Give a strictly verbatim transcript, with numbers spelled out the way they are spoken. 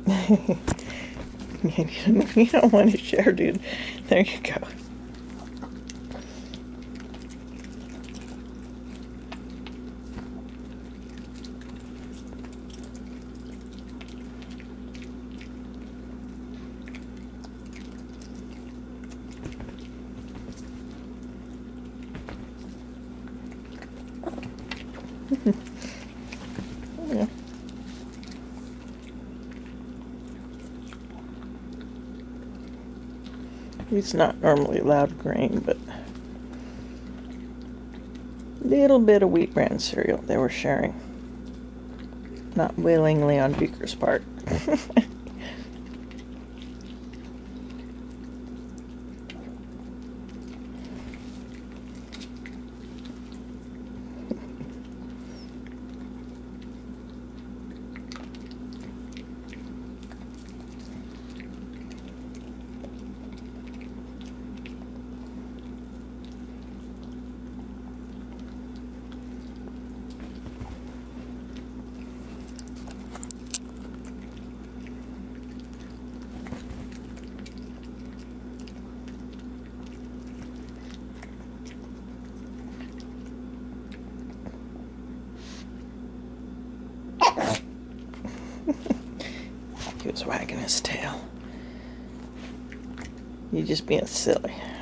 You don't want to share, dude. There you go. Yeah. He's not normally allowed grain, but a little bit of wheat bran cereal they were sharing. Not willingly on Beaker's part. He was wagging his tail. You just being silly.